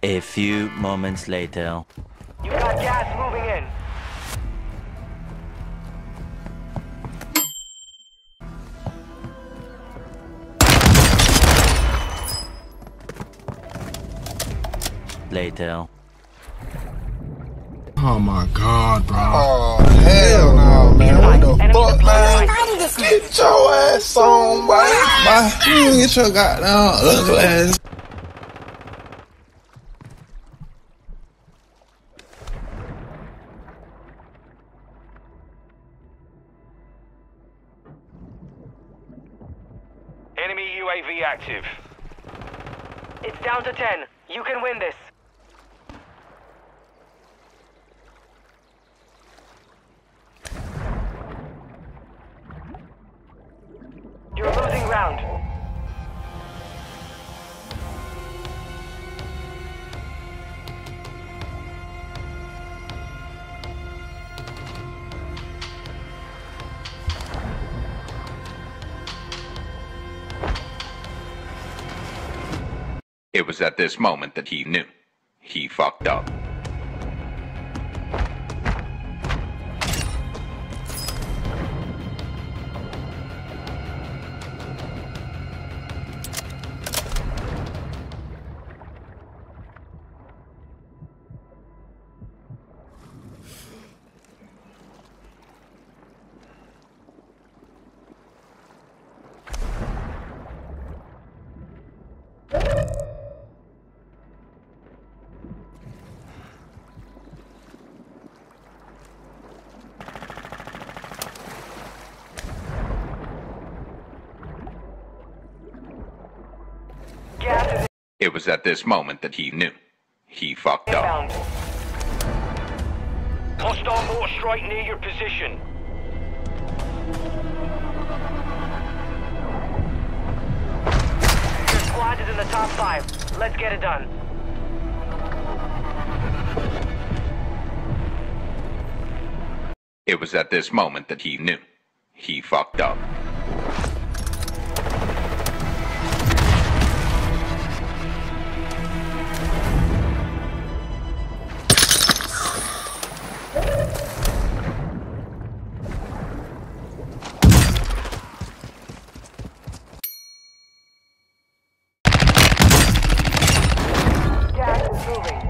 A few moments later. You got gas moving in. Later. Oh my god, bro. Oh, hell no, man. What the fuck, man? Get your ass on, boy. You get your goddamn ugly ass. Enemy UAV active. It's down to 10. You can win this. You're losing ground. It was at this moment that he knew. He fucked up. It was at this moment that he knew. He fucked up. Inbound. Hostile mortar strike near your position. Your squad is in the top 5. Let's get it done. It was at this moment that he knew. He fucked up. Gas is moving.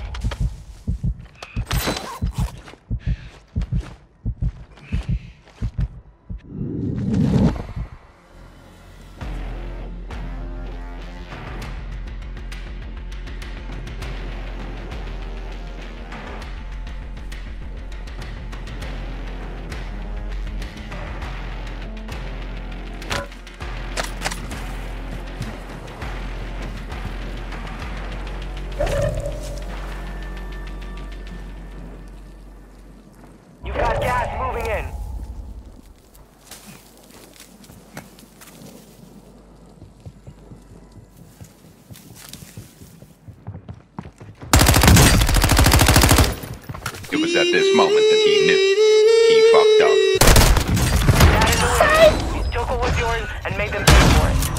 You got gas moving in. It was at this moment that he knew. He fucked up. That is the win. You took what was yours and made them pay for it.